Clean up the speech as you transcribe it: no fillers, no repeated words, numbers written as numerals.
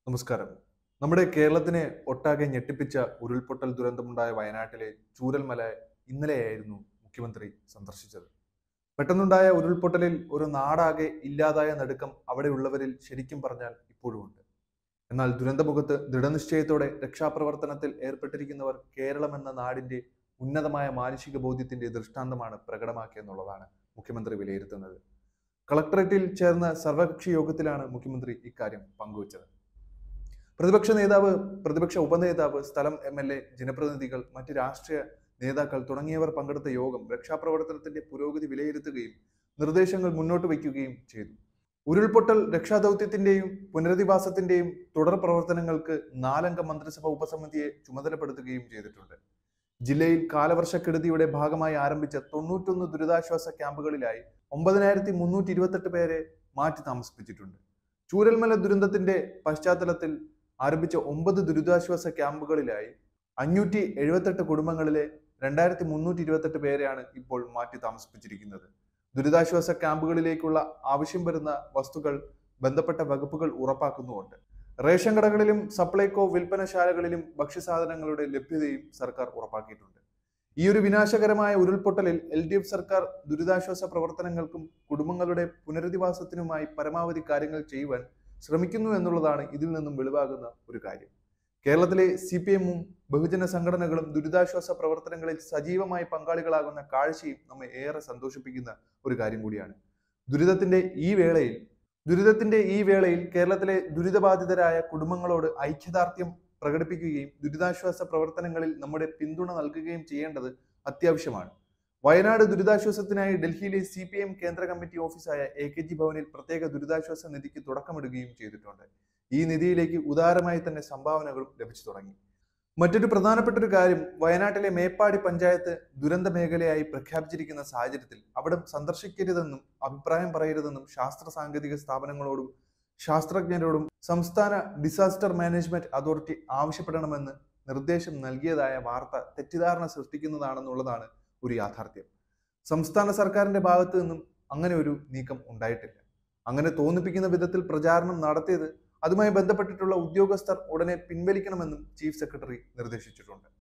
നമസ്കാരം. നമ്മുടെ കേരളത്തിനെ ഒട്ടാകെ ഞെട്ടിപ്പിച്ച ഉരുൾപൊട്ടൽ ദുരന്തമുണ്ടായ വയനാട്ടിലെ ചൂരൽമല ഇന്നലെയായിരുന്നു മുഖ്യമന്ത്രി സന്ദർശിച്ചത്. പെട്ടെന്നുണ്ടായ ഉരുൾപൊട്ടലിൽ ഒരു നാടാകെ ഇല്ലാതായ നടുക്കം അവിടെയുള്ളവരിൽ ശരിക്കും പറഞ്ഞാൽ ഇപ്പോഴുമുണ്ട്. എന്നാൽ ദുരന്തമുഖത്ത് ദൃഢനിശ്ചയത്തോടെ രക്ഷാപ്രവർത്തനത്തിൽ ഏർപ്പെട്ടിരിക്കുന്നവർ കേരളം എന്ന നാടിന്റെ ഉന്നതമായ മാനുഷിക ബോധ്യത്തിന്റെ ദൃഷ്ടാന്തമാണ് പ്രകടമാക്കിയെന്നുള്ളതാണ് മുഖ്യമന്ത്രി വിലയിരുത്തുന്നത്. കളക്ടറേറ്റിൽ ചേർന്ന സർവകക്ഷി യോഗത്തിലാണ് മുഖ്യമന്ത്രി ഇക്കാര്യം പങ്കുവച്ചത്. പ്രതിപക്ഷ ഉപനേതാവ്, സ്ഥലം എം.എൽ.എ, ജനപ്രതിനിധികൾ, മറ്റ് രാഷ്ട്രീയ നേതാക്കൾ തുടങ്ങിയവർ പങ്കെടുത്ത യോഗം രക്ഷാപ്രവർത്തനത്തിന്റെ പുരോഗതി വിലയിരുത്തുകയും നിർദ്ദേശങ്ങൾ മുന്നോട്ട് വയ്ക്കുകയും ചെയ്തു. ഉരുൾപൊട്ടൽ രക്ഷാദൌത്യത്തിന്റെയും പുനരധിവാസത്തിന്റെയും തുടർ പ്രവർത്തനങ്ങൾക്ക് 4 അംഗ മന്ത്രിസഭ ഉപസമിതിയെ ചുമതലപ്പെടുത്തുകയും ചെയ്തിട്ടുണ്ട്. ജില്ലയിൽ കാലവർഷക്കെടുതിയുടെ ഭാഗമായി ആരംഭിച്ച 91 ദുരിതാശ്വാസ ക്യാമ്പുകളിലായി 9328 പേരെ മാറ്റി താമസിപ്പിച്ചിട്ടുണ്ട്. ചൂരൽമല ദുരന്തത്തിന്റെ പശ്ചാത്തലത്തിൽ ആരംഭിച്ച 9 ദുരിതാശ്വാസ ക്യാമ്പുകളിലായി 578 കുടുംബങ്ങളിലെ 2328 പേരെയാണ് ഇപ്പോൾ മാറ്റി താമസിപ്പിച്ചിരിക്കുന്നത്. ദുരിതാശ്വാസ ക്യാമ്പുകളിലേക്കുള്ള ആവശ്യം വരുന്ന വസ്തുക്കൾ ബന്ധപ്പെട്ട വകുപ്പുകൾ ഉറപ്പാക്കുന്നുമുണ്ട്. റേഷൻ കടകളിലും സപ്ലൈകോ വിൽപ്പനശാലകളിലും ഭക്ഷ്യസാധനങ്ങളുടെ ലഭ്യതയും സർക്കാർ ഉറപ്പാക്കിയിട്ടുണ്ട്. ഈ ഒരു വിനാശകരമായ ഉരുൾപൊട്ടലിൽ LDF സർക്കാർ ദുരിതാശ്വാസ പ്രവർത്തനങ്ങൾക്കും കുടുംബങ്ങളുടെ പുനരധിവാസത്തിനുമായി പരമാവധി കാര്യങ്ങൾ ചെയ്യുവാൻ ശ്രമിക്കുന്നു എന്നുള്ളതാണ് ഇതിൽ നിന്നും വെളിവാകുന്ന ഒരു കാര്യം. കേരളത്തിലെ CPM-ഉം ബഹുജന സംഘടനകളും ദുരിതാശ്വാസ പ്രവർത്തനങ്ങളിൽ സജീവമായി പങ്കാളികളാകുന്ന കാഴ്ചയും നമ്മെ ഏറെ സന്തോഷിപ്പിക്കുന്ന ഒരു കാര്യം കൂടിയാണ്. ദുരിതത്തിന്റെ ഈ വേളയിൽ കേരളത്തിലെ ദുരിതബാധിതരായ കുടുംബങ്ങളോട് ഐക്യദാർഢ്യം പ്രകടിപ്പിക്കുകയും ദുരിതാശ്വാസ പ്രവർത്തനങ്ങളിൽ നമ്മുടെ പിന്തുണ നൽകുകയും ചെയ്യേണ്ടത് അത്യാവശ്യമാണ്. വയനാട് ദുരിതാശ്വാസത്തിനായി ഡൽഹിയിലെ CPM കേന്ദ്ര കമ്മിറ്റി ഓഫീസായ AKG ഭവനിൽ പ്രത്യേക ദുരിതാശ്വാസ നിധിക്ക് തുടക്കമിടുകയും ചെയ്തിട്ടുണ്ട്. ഈ നിധിയിലേക്ക് ഉദാരമായി തന്നെ സംഭാവനകളും ലഭിച്ചു തുടങ്ങി. മറ്റൊരു പ്രധാനപ്പെട്ട ഒരു കാര്യം, വയനാട്ടിലെ മേപ്പാടി പഞ്ചായത്ത് ദുരന്ത മേഖലയായി പ്രഖ്യാപിച്ചിരിക്കുന്ന സാഹചര്യത്തിൽ അവിടെ സന്ദർശിക്കരുതെന്നും അഭിപ്രായം പറയരുതെന്നും ശാസ്ത്ര സാങ്കേതിക സ്ഥാപനങ്ങളോടും ശാസ്ത്രജ്ഞരോടും സംസ്ഥാന ഡിസാസ്റ്റർ മാനേജ്മെന്റ് അതോറിറ്റി ആവശ്യപ്പെടണമെന്ന് നിർദ്ദേശം നൽകിയതായ വാർത്ത തെറ്റിദ്ധാരണ സൃഷ്ടിക്കുന്നതാണെന്നുള്ളതാണ് ഒരു യാഥാർത്ഥ്യം. സംസ്ഥാന സർക്കാരിന്റെ ഭാഗത്ത് നിന്നും അങ്ങനെ ഒരു നീക്കം ഉണ്ടായിട്ടില്ല. അങ്ങനെ തോന്നിപ്പിക്കുന്ന വിധത്തിൽ പ്രചാരണം നടത്തിയത് അതുമായി ബന്ധപ്പെട്ടിട്ടുള്ള ഉദ്യോഗസ്ഥർ ഉടനെ പിൻവലിക്കണമെന്നും ചീഫ് സെക്രട്ടറി നിർദ്ദേശിച്ചിട്ടുണ്ട്.